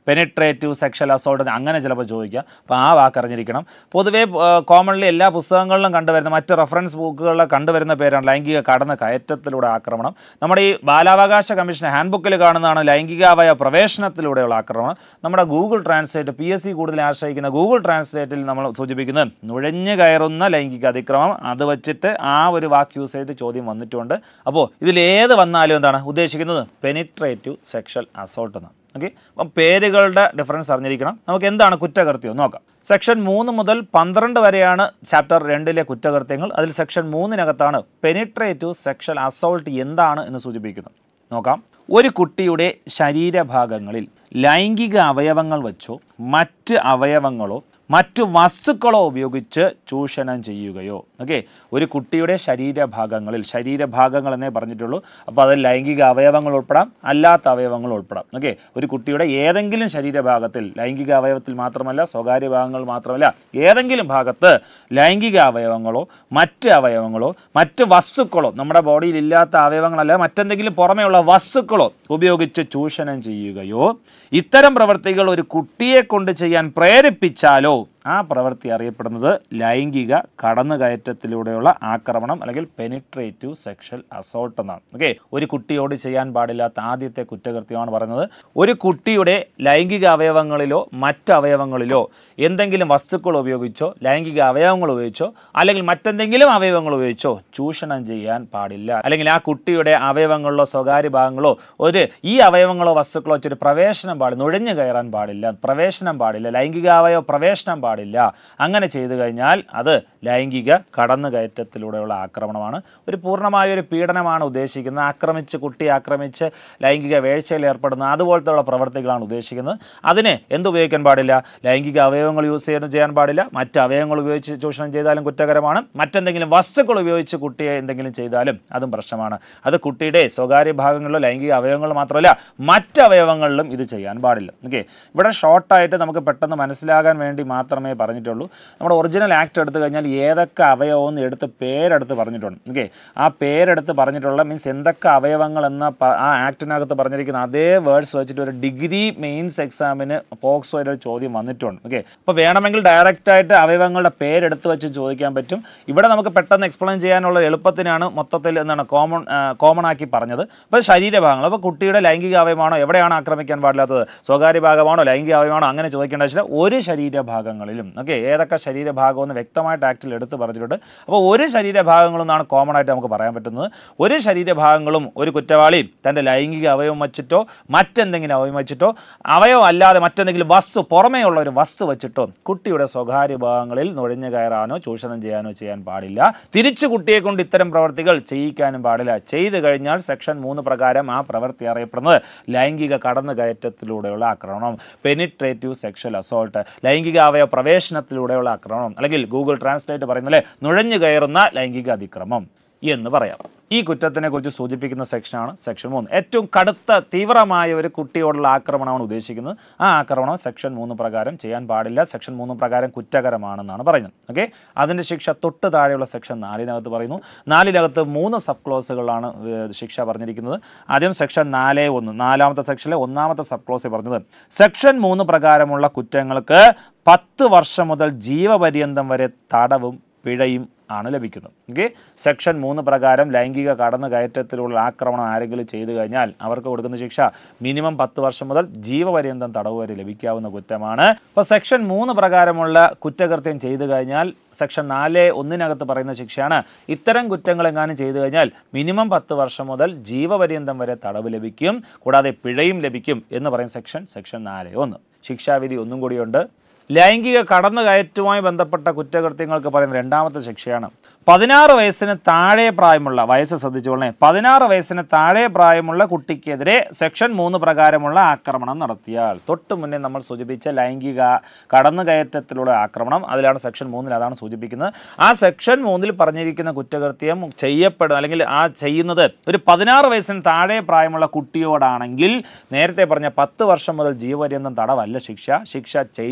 penetrative sexual assault അങ്ങനെ ചിലപ്പോൾ ചോദിക്കുക. അപ്പോൾ ആ വാക്ക് അറിഞ്ഞിരിക്കണം. പൊതുവേ കോമൺലി എല്ലാ പുസ്തകങ്ങളിലും കണ്ടുവരുന്ന മറ്റ് റെഫറൻസ് ബുക്കുകളിൽ കണ്ടുവരുന്ന പേരാണ് ലൈംഗിക കടന്ന് കയറ്റത്തിലൂടെ ആക്രമണം. നമ്മുടെ ഈ ബാലാവകാശ കമ്മീഷൻ ഹാൻഡ് ബുക്കിൽ കാണുന്നതാണ് ലൈംഗികാവയ പ്രവേശനത്തിലൂടെയുള്ള ആക്രമണം. നമ്മുടെ Google translate P S C കൂടുതൽ ആശ്രയിക്കുന്ന ഗൂഗിൾ ട്രാൻസ്ലേറ്റിൽ നമ്മൾ സൂചിപ്പിക്കുന്നത് നുഴഞ്ഞു കയറുന്ന ലൈംഗിക അതിക്രമം. അത് വെച്ചിട്ട് ആ ഒരു വാക്ക് യൂസ് ചെയ്ത് ചോദ്യം വന്നിട്ടുണ്ട്. അപ്പോൾ ഇതിലേത് വന്നാലും എന്താണ് ഉദ്ദേശിക്കുന്നത്? പെനിട്രേറ്റീവ് സെക്ഷൽ അസോൾട്ട് എന്നാണ്. ഓക്കെ, അപ്പം പേരുകളുടെ ഡിഫറൻസ് അറിഞ്ഞിരിക്കണം. നമുക്ക് എന്താണ് കുറ്റകൃത്യം നോക്കാം. സെക്ഷൻ മൂന്ന് മുതൽ പന്ത്രണ്ട് വരെയാണ് ചാപ്റ്റർ രണ്ടിലെ കുറ്റകൃത്യങ്ങൾ. അതിൽ സെക്ഷൻ മൂന്നിനകത്താണ് പെനിട്രേറ്റീവ് സെക്ഷൽ അസോൾട്ട് എന്താണ് എന്ന് സൂചിപ്പിക്കുന്നത്. നോക്കാം. ഒരു കുട്ടിയുടെ ശരീരഭാഗങ്ങളിൽ ലൈംഗിക അവയവങ്ങൾ വെച്ചോ മറ്റ് അവയവങ്ങളോ മറ്റു വസ്തുക്കളോ ഉപയോഗിച്ച് ചൂഷണം ചെയ്യുകയോ. ഓക്കെ, ഒരു കുട്ടിയുടെ ശരീരഭാഗങ്ങളിൽ, ശരീരഭാഗങ്ങൾ എന്നേ പറഞ്ഞിട്ടുള്ളൂ. അപ്പോൾ അതിൽ ലൈംഗിക അവയവങ്ങൾ ഉൾപ്പെടാം, അല്ലാത്ത അവയവങ്ങൾ ഉൾപ്പെടാം. ഓക്കെ, ഒരു കുട്ടിയുടെ ഏതെങ്കിലും ശരീരഭാഗത്തിൽ, ലൈംഗിക അവയവത്തിൽ മാത്രമല്ല, സ്വകാര്യ ഭാഗങ്ങൾ മാത്രമല്ല, ഏതെങ്കിലും ഭാഗത്ത് ലൈംഗിക അവയവങ്ങളോ മറ്റ് അവയവങ്ങളോ മറ്റ് വസ്തുക്കളോ, നമ്മുടെ ബോഡിയിൽ ഇല്ലാത്ത അവയവങ്ങളല്ല മറ്റെന്തെങ്കിലും പുറമെയുള്ള വസ്തുക്കളോ ഉപയോഗിച്ച് ചൂഷണം ചെയ്യുകയോ ഇത്തരം പ്രവൃത്തികൾ ഒരു കുട്ടിയെ കൊണ്ട് ചെയ്യാൻ പ്രേരിപ്പിച്ചാലോ ആ പ്രവൃത്തി അറിയപ്പെടുന്നത് ലൈംഗിക കടന്നുകയറ്റത്തിലൂടെയുള്ള ആക്രമണം അല്ലെങ്കിൽ പെനിട്രേറ്റീവ് സെക്ഷൽ അസോൾട്ട് എന്നാണ്. ഓക്കെ, ഒരു കുട്ടിയോട് ചെയ്യാൻ പാടില്ലാത്ത ആദ്യത്തെ കുറ്റകൃത്യമാണ് പറയുന്നത്. ഒരു കുട്ടിയുടെ ലൈംഗിക അവയവങ്ങളിലോ മറ്റ് അവയവങ്ങളിലോ എന്തെങ്കിലും വസ്തുക്കൾ ഉപയോഗിച്ചോ ലൈംഗിക അവയവങ്ങൾ ഉപയോഗിച്ചോ അല്ലെങ്കിൽ മറ്റെന്തെങ്കിലും അവയവങ്ങൾ ഉപയോഗിച്ചോ ചൂഷണം ചെയ്യാൻ പാടില്ല. അല്ലെങ്കിൽ ആ കുട്ടിയുടെ അവയവങ്ങളിലോ സ്വകാര്യ ഭാഗങ്ങളോ ഒരു ഈ അവയവങ്ങളോ വസ്തുക്കളോ വെച്ചൊരു പ്രവേശനം പാടില്ല, നുഴഞ്ഞു കയറാൻ പാടില്ല, പ്രവേശനം പാടില്ല, ലൈംഗിക അവയവ പ്രവേശനം പാടില്ല. അങ്ങനെ ചെയ്തു കഴിഞ്ഞാൽ അത് ലൈംഗിക കടന്നുകയറ്റത്തിലൂടെയുള്ള ആക്രമണമാണ്. ഒരു പൂർണ്ണമായ ഒരു പീഡനമാണ് ഉദ്ദേശിക്കുന്നത്. ആക്രമിച്ച് കുട്ടിയെ ആക്രമിച്ച് ലൈംഗിക വേഴ്ചയിൽ ഏർപ്പെടുന്ന അതുപോലത്തെ ഉള്ള പ്രവർത്തികളാണ് ഉദ്ദേശിക്കുന്നത്. അതിന് എന്തുപയോഗിക്കാൻ പാടില്ല? ലൈംഗിക അവയവങ്ങൾ യൂസ് ചെയ്യുന്ന ചെയ്യാൻ പാടില്ല. മറ്റ് അവയവങ്ങൾ ഉപയോഗിച്ച് ചൂഷണം ചെയ്താലും കുറ്റകരമാണ്. മറ്റെന്തെങ്കിലും വസ്തുക്കൾ ഉപയോഗിച്ച് കുട്ടിയെ എന്തെങ്കിലും ചെയ്താലും അതും പ്രശ്നമാണ്. അത് കുട്ടിയുടെ സ്വകാര്യ ഭാഗങ്ങളിലോ ലൈംഗിക അവയവങ്ങൾ മാത്രമല്ല മറ്റ് അവയവങ്ങളിലും ഇത് ചെയ്യാൻ പാടില്ല. ഓക്കെ, ഇവിടെ ഷോർട്ടായിട്ട് നമുക്ക് പെട്ടെന്ന് മനസ്സിലാകാൻ വേണ്ടി മാത്രമേ പറഞ്ഞിട്ടുള്ളൂ. നമ്മുടെ ഒറിജിനൽ ആക്ട് എടുത്തു കഴിഞ്ഞാൽ ഏതൊക്കെ അവയവം എടുത്ത് പേരെടുത്ത് പറഞ്ഞിട്ടുണ്ട്. ഓക്കെ, ആ പേരെടുത്ത് പറഞ്ഞിട്ടുള്ള മീൻസ് എന്തൊക്കെ അവയവങ്ങൾ എന്ന ആ ആക്ടിനകത്ത് പറഞ്ഞിരിക്കുന്ന അതേ വേർഡ്സ് വെച്ചിട്ട് ഒരു ഡിഗ്രി മെയിൻസ് എക്സാമിന് പോക്സോയുടെ ഒരു ചോദ്യം വന്നിട്ടുണ്ട്. ഓക്കെ, അപ്പോൾ വേണമെങ്കിൽ ഡയറക്റ്റ് ആയിട്ട് അവയവങ്ങളുടെ പേരെടുത്ത് വെച്ച് ചോദിക്കാൻ പറ്റും. ഇവിടെ നമുക്ക് പെട്ടെന്ന് എക്സ്പ്ലെയിൻ ചെയ്യാനുള്ള എളുപ്പത്തിനാണ് മൊത്തത്തിൽ എന്താണ് കോമൺ കോമൺ ആക്കി പറഞ്ഞത്. അപ്പോൾ ശരീരഭാഗങ്ങൾ, അപ്പോൾ കുട്ടിയുടെ ലൈംഗിക അവയവമാണോ, എവിടെയാണ് ആക്രമിക്കാൻ പാടില്ലാത്തത്, സ്വകാര്യ ഭാഗമാണോ ലൈംഗിക അവയവമാണോ അങ്ങനെ ചോദിക്കേണ്ട ആവശ്യമില്ല. ഒരു ശരീരഭാഗങ്ങളിലും ഓക്കെ ഏതൊക്കെ ശരീരഭാഗമെന്ന് വ്യക്തമായിട്ട് ആക്ടിൽ എടുത്ത് പറഞ്ഞിട്ടുണ്ട്. അപ്പോൾ ഒരു ശരീരഭാഗങ്ങളും എന്നാണ് കോമൺ ആയിട്ട് നമുക്ക് പറയാൻ പറ്റുന്നത്. ഒരു ശരീരഭാഗങ്ങളും ഒരു കുറ്റവാളി തൻ്റെ ലൈംഗിക അവയവം വെച്ചിട്ടോ മറ്റെന്തെങ്കിലും അവയവം വെച്ചിട്ടോ അവയവം അല്ലാതെ മറ്റെന്തെങ്കിലും വസ്തു പുറമേ ഉള്ള ഒരു വസ്തു വെച്ചിട്ടോ കുട്ടിയുടെ സ്വകാര്യ ഭാഗങ്ങളിൽ നുഴഞ്ഞു കയറാനോ ചൂഷണം ചെയ്യാനോ ചെയ്യാൻ പാടില്ല. തിരിച്ചു കുട്ടിയെ കൊണ്ട് ഇത്തരം പ്രവർത്തികൾ ചെയ്യിക്കാനും പാടില്ല. ചെയ്തു കഴിഞ്ഞാൽ സെക്ഷൻ മൂന്ന് പ്രകാരം ആ പ്രവൃത്തി അറിയപ്പെടുന്നത് ലൈംഗിക കടന്നുകയറ്റത്തിലൂടെയുള്ള ആക്രമണം, പെനിട്രേറ്റീവ് സെക്ഷൽ അസോൾട്ട്, ലൈംഗിക അവയവ പ്രവേശനത്തിലൂടെയുള്ള ആക്രമണം, അല്ലെങ്കിൽ ഗൂഗിൾ ട്രാൻസ്ലേറ്റ് പറയുന്നത് നുഴഞ്ഞു കയറുന്ന ലൈംഗിക അതിക്രമം എന്ന് പറയാം. ഈ കുറ്റത്തിനെ കുറിച്ച് സൂചിപ്പിക്കുന്ന സെക്ഷനാണ് സെക്ഷൻ മൂന്ന്. ഏറ്റവും കടുത്ത തീവ്രമായ ഒരു കുട്ടിയോടുള്ള ആക്രമണമാണ് ഉദ്ദേശിക്കുന്നത്. ആ ആക്രമണം സെക്ഷൻ മൂന്ന് പ്രകാരം ചെയ്യാൻ പാടില്ല. സെക്ഷൻ മൂന്ന് പ്രകാരം കുറ്റകരമാണെന്നാണ് പറയുന്നത്. ഓക്കെ, അതിൻ്റെ ശിക്ഷ തൊട്ട് താഴെയുള്ള സെക്ഷൻ നാലിനകത്ത് പറയുന്നു. നാലിനകത്ത് മൂന്ന് സബ് ക്ലോസുകളാണ് ശിക്ഷ പറഞ്ഞിരിക്കുന്നത്. ആദ്യം സെക്ഷൻ നാല് ഒന്ന്, നാലാമത്തെ സെക്ഷനിലെ ഒന്നാമത്തെ സബ് ക്ലോസ് പറഞ്ഞത് സെക്ഷൻ മൂന്ന് പ്രകാരമുള്ള കുറ്റങ്ങൾക്ക് പത്ത് വർഷം മുതൽ ജീവപര്യന്തം വരെ തടവും പിഴയും ആണ് ലഭിക്കുന്നത്. ഓക്കെ, സെക്ഷൻ മൂന്ന് പ്രകാരം ലൈംഗിക കടന്നുകയറ്റത്തിലുള്ള ആക്രമണം ആരെങ്കിലും ചെയ്തു കഴിഞ്ഞാൽ അവർക്ക് കൊടുക്കുന്ന ശിക്ഷ മിനിമം പത്ത് വർഷം മുതൽ ജീവപര്യന്തം തടവ് വരെ ലഭിക്കാവുന്ന കുറ്റമാണ്. അപ്പോൾ സെക്ഷൻ മൂന്ന് പ്രകാരമുള്ള കുറ്റകൃത്യം ചെയ്തു കഴിഞ്ഞാൽ സെക്ഷൻ നാല് ഒന്നിനകത്ത് പറയുന്ന ശിക്ഷയാണ് ഇത്തരം കുറ്റങ്ങൾ എങ്ങാനും ചെയ്തു കഴിഞ്ഞാൽ മിനിമം പത്ത് വർഷം മുതൽ ജീവപര്യന്തം വരെ തടവ് ലഭിക്കും, കൂടാതെ പിഴയും ലഭിക്കും എന്ന് പറയുന്ന സെക്ഷൻ സെക്ഷൻ നാല് ഒന്ന്. ശിക്ഷാവിധി ഒന്നും കൂടിയുണ്ട്. ലൈംഗിക കടന്നുകയറ്റവുമായി ബന്ധപ്പെട്ട കുറ്റകൃത്യങ്ങൾക്ക് പറയുന്ന രണ്ടാമത്തെ ശിക്ഷയാണ് പതിനാറ് വയസ്സിന് താഴെ പ്രായമുള്ള, വയസ്സ് ശ്രദ്ധിച്ചുകൊള്ളേ, പതിനാറ് വയസ്സിന് താഴെ പ്രായമുള്ള കുട്ടിക്കെതിരെ സെക്ഷൻ മൂന്ന് പ്രകാരമുള്ള ആക്രമണം നടത്തിയാൽ, തൊട്ട് മുന്നേ നമ്മൾ സൂചിപ്പിച്ച ലൈംഗിക കടന്നുകയറ്റത്തിലുള്ള ആക്രമണം അതിലാണ് സെക്ഷൻ മൂന്നിൽ, അതാണ് സൂചിപ്പിക്കുന്നത്. ആ സെക്ഷൻ മൂന്നിൽ പറഞ്ഞിരിക്കുന്ന കുറ്റകൃത്യം ചെയ്യപ്പെടും അല്ലെങ്കിൽ ആ ചെയ്യുന്നത് ഒരു പതിനാറ് വയസ്സിന് താഴെ പ്രായമുള്ള കുട്ടിയോടാണെങ്കിൽ നേരത്തെ പറഞ്ഞ പത്ത് വർഷം മുതൽ ജീവപര്യന്തം തടവല്ല ശിക്ഷ, ശിക്ഷ ചേഞ്ച് ആകും.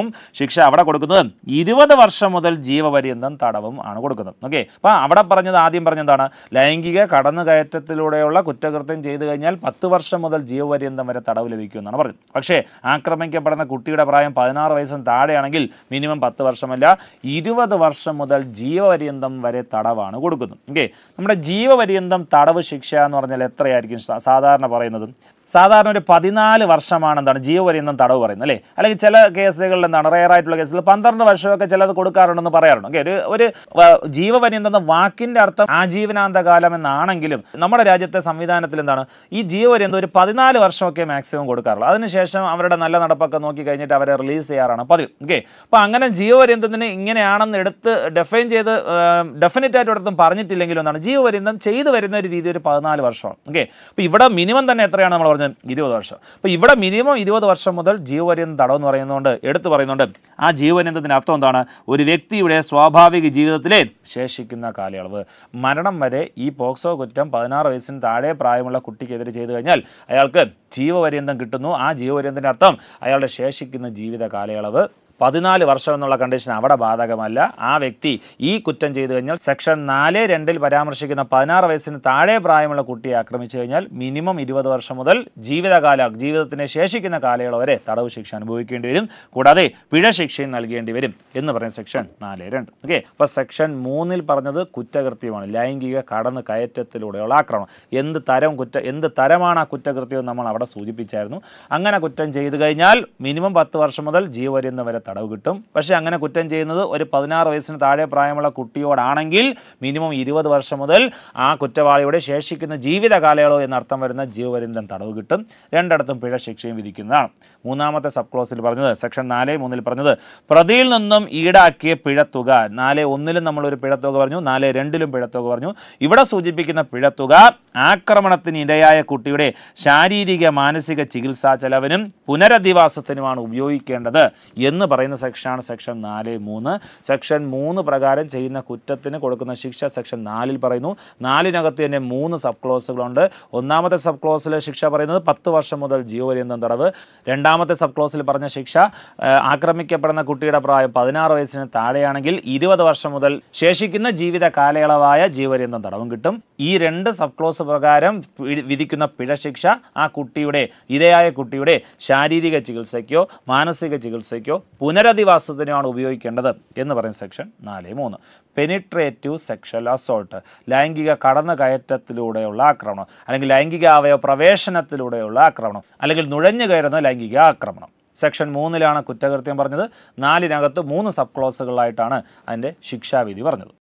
തടവും. ശിക്ഷ അവിടെ കൊടുക്കുന്നത് ഇരുപത് വർഷം മുതൽ ജീവപര്യന്തം തടവും ആണ് കൊടുക്കുന്നത്. ഓക്കെ, അപ്പോൾ അവിടെ പറഞ്ഞത് ആദ്യം പറഞ്ഞതാണ് ലൈംഗിക കടന്നുകയറ്റത്തിലൂടെയുള്ള കുറ്റകൃത്യം ചെയ്തു കഴിഞ്ഞാൽ പത്ത് വർഷം മുതൽ ജീവപര്യന്തം വരെ തടവ് ലഭിക്കുമെന്നാണ് പറഞ്ഞത്. പക്ഷേ ആക്രമിക്കപ്പെടുന്ന കുട്ടിയുടെ പ്രായം പതിനാറ് വയസ്സിന് താഴെയാണെങ്കിൽ മിനിമം പത്ത് വർഷമല്ല ഇരുപത് വർഷം മുതൽ ജീവപര്യന്തം വരെ തടവാണ് കൊടുക്കുന്നത്. ഓക്കെ, നമ്മുടെ ജീവപര്യന്തം തടവ് ശിക്ഷ എന്ന് പറഞ്ഞാൽ എത്രയായിരിക്കും സാധാരണ പറയുന്നത്? സാധാരണ ഒരു പതിനാല് വർഷമാണ് എന്താണ് ജീവപര്യന്തം തടവ് പറയുന്നത് അല്ലേ. അല്ലെങ്കിൽ ചില കേസുകളിൽ എന്താണ് റെയറായിട്ടുള്ള കേസുകൾ പന്ത്രണ്ട് വർഷമൊക്കെ ചിലത് കൊടുക്കാറുണ്ടെന്ന് പറയാറുണ്ട്. ഓക്കെ, ഒരു ഒരു ജീവപര്യന്തം എന്ന വാക്കിൻ്റെ അർത്ഥം ആജീവനാന്ത കാലം എന്നാണെങ്കിലും നമ്മുടെ രാജ്യത്തെ സംവിധാനത്തിൽ എന്താണ് ഈ ജീവപര്യന്തം ഒരു പതിനാല് വർഷമൊക്കെ മാക്സിമം കൊടുക്കാറുള്ളൂ. അതിനുശേഷം അവരുടെ നല്ല നടപ്പൊക്കെ നോക്കി കഴിഞ്ഞിട്ട് അവരെ റിലീസ് ചെയ്യാറാണ് പതിവ്. ഓക്കെ, അപ്പോൾ അങ്ങനെ ജീവപര്യന്തത്തിന് ഇങ്ങനെയാണെന്ന് എടുത്ത് ഡെഫൈൻ ചെയ്ത് ഡെഫിനറ്റ് ആയിട്ട് എടുത്തും പറഞ്ഞിട്ടില്ലെങ്കിലും എന്താണ് ജീവപര്യന്തം ചെയ്തു വരുന്ന ഒരു രീതി ഒരു പതിനാല് വർഷമാണ്. ഓക്കെ, അപ്പോൾ ഇവിടെ മിനിമം തന്നെ എത്രയാണ് നമ്മൾ പറഞ്ഞത്? ഇരുപത് വർഷം. അപ്പോൾ ഇവിടെ മിനിമം ഇരുപത് വർഷം മുതൽ ജീവപര്യന്തം തടവെന്ന് പറയുന്നതുകൊണ്ട് എടുത്തു പറയുന്നുണ്ട് ആ ജീവപര്യന്തത്തിൻ്റെ അർത്ഥം എന്താണ്? ഒരു വ്യക്തിയുടെ സ്വാഭാവിക ജീവിതത്തിലെ ശേഷിക്കുന്ന കാലയളവ്. മരണം വരെ ഈ പോക്സോ കുറ്റം പതിനാറ് വയസ്സിന് താഴെ പ്രായമുള്ള കുട്ടിക്കെതിരെ ചെയ്തു കഴിഞ്ഞാൽ അയാൾക്ക് ജീവപര്യന്തം കിട്ടുന്നു. ആ ജീവപര്യന്തത്തിൻ്റെ അർത്ഥം അയാളുടെ ശേഷിക്കുന്ന ജീവിത കാലയളവ് പതിനാല് വർഷം എന്നുള്ള കണ്ടീഷൻ അവിടെ ബാധകമല്ല. ആ വ്യക്തി ഈ കുറ്റം ചെയ്തു കഴിഞ്ഞാൽ സെക്ഷൻ നാല് രണ്ടിൽ പരാമർശിക്കുന്ന പതിനാറ് വയസ്സിന് താഴെ പ്രായമുള്ള കുട്ടിയെ ആക്രമിച്ചു കഴിഞ്ഞാൽ മിനിമം ഇരുപത് വർഷം മുതൽ ജീവിതകാല ജീവിതത്തിന് ശേഷിക്കുന്ന കാലയളവ് വരെ തടവ് ശിക്ഷ അനുഭവിക്കേണ്ടി വരും. കൂടാതെ പിഴ ശിക്ഷയും നൽകേണ്ടി വരും എന്ന് പറയുന്ന സെക്ഷൻ നാല് രണ്ട്. ഓക്കെ, അപ്പോൾ സെക്ഷൻ മൂന്നിൽ പറഞ്ഞത് കുറ്റകൃത്യമാണ്, ലൈംഗിക കടന്ന് കയറ്റത്തിലൂടെയുള്ള ആക്രമണം. എന്ത് തരം കുറ്റ എന്ത് തരമാണ് ആ കുറ്റകൃത്യം നമ്മൾ അവിടെ സൂചിപ്പിച്ചായിരുന്നു. അങ്ങനെ കുറ്റം ചെയ്തു കഴിഞ്ഞാൽ മിനിമം പത്ത് വർഷം മുതൽ ജീവപര്യന്തം വരെ തടവ് കിട്ടും. പക്ഷേ അങ്ങനെ കുറ്റം ചെയ്യുന്നത് ഒരു പതിനാറ് വയസ്സിന് താഴെ പ്രായമുള്ള കുട്ടിയോടാണെങ്കിൽ മിനിമം ഇരുപത് വർഷം മുതൽ ആ കുറ്റവാളിയുടെ ശേഷിക്കുന്ന ജീവിത കാലയളവ് എന്നർത്ഥം വരുന്ന ജീവപര്യന്തം തടവ് കിട്ടും. രണ്ടിടത്തും പിഴ ശിക്ഷയും വിധിക്കുന്നതാണ്. മൂന്നാമത്തെ സബ് ക്ലോസിൽ പറഞ്ഞത് സെക്ഷൻ നാല് മൂന്നിൽ പറഞ്ഞത് പ്രതിയിൽ നിന്നും ഈടാക്കിയ പിഴത്തുക. നാല് ഒന്നിലും നമ്മളൊരു പിഴത്തുക പറഞ്ഞു, നാല് രണ്ടിലും പിഴത്തുക പറഞ്ഞു. ഇവിടെ സൂചിപ്പിക്കുന്ന പിഴത്തുക ആക്രമണത്തിന് ഇരയായ കുട്ടിയുടെ ശാരീരിക മാനസിക ചികിത്സാ ചെലവിനും പുനരധിവാസത്തിനുമാണ് ഉപയോഗിക്കേണ്ടത് എന്ന് പറയുന്ന സെക്ഷനാണ് സെക്ഷൻ നാല് മൂന്ന്. സെക്ഷൻ മൂന്ന് പ്രകാരം ചെയ്യുന്ന കുറ്റത്തിന് കൊടുക്കുന്ന ശിക്ഷ സെക്ഷൻ നാലിൽ പറയുന്നു. നാലിനകത്ത് തന്നെ മൂന്ന് സബ് ക്ലോസുകളുണ്ട്. ഒന്നാമത്തെ സബ് ക്ലോസിലെ ശിക്ഷ പറയുന്നത് പത്ത് വർഷം മുതൽ ജീവപര്യന്തം തടവ്. രണ്ടാമത്തെ സബ് ക്ലോസിൽ പറഞ്ഞ ശിക്ഷ ആക്രമിക്കപ്പെടുന്ന കുട്ടിയുടെ പ്രായം പതിനാറ് വയസ്സിന് താഴെയാണെങ്കിൽ ഇരുപത് വർഷം മുതൽ ശേഷിക്കുന്ന ജീവിത കാലയളവായ ജീവപര്യന്തം തടവും കിട്ടും. ഈ രണ്ട് സബ് ക്ലോസ് പ്രകാരം വിധിക്കുന്ന പിഴ ശിക്ഷ ആ കുട്ടിയുടെ ഇരയായ കുട്ടിയുടെ ശാരീരിക ചികിത്സയ്ക്കോ മാനസിക ചികിത്സയ്ക്കോ പുനരധിവാസത്തിനുമാണ് ഉപയോഗിക്കേണ്ടത് എന്ന് പറയുന്ന സെക്ഷൻ നാല് മൂന്ന്. പെനിട്രേറ്റീവ് സെക്ഷൽ അസോൾട്ട്, ലൈംഗിക കടന്നുകയറ്റത്തിലൂടെയുള്ള ആക്രമണം അല്ലെങ്കിൽ ലൈംഗിക അവയവ പ്രവേശനത്തിലൂടെയുള്ള ആക്രമണം അല്ലെങ്കിൽ നുഴഞ്ഞു കയറുന്ന ലൈംഗിക ആക്രമണം. സെക്ഷൻ മൂന്നിലാണ് കുറ്റകൃത്യം പറഞ്ഞത്. നാലിനകത്ത് മൂന്ന് സബ് ക്ലോസുകളായിട്ടാണ് അതിൻ്റെ ശിക്ഷാവിധി പറഞ്ഞത്.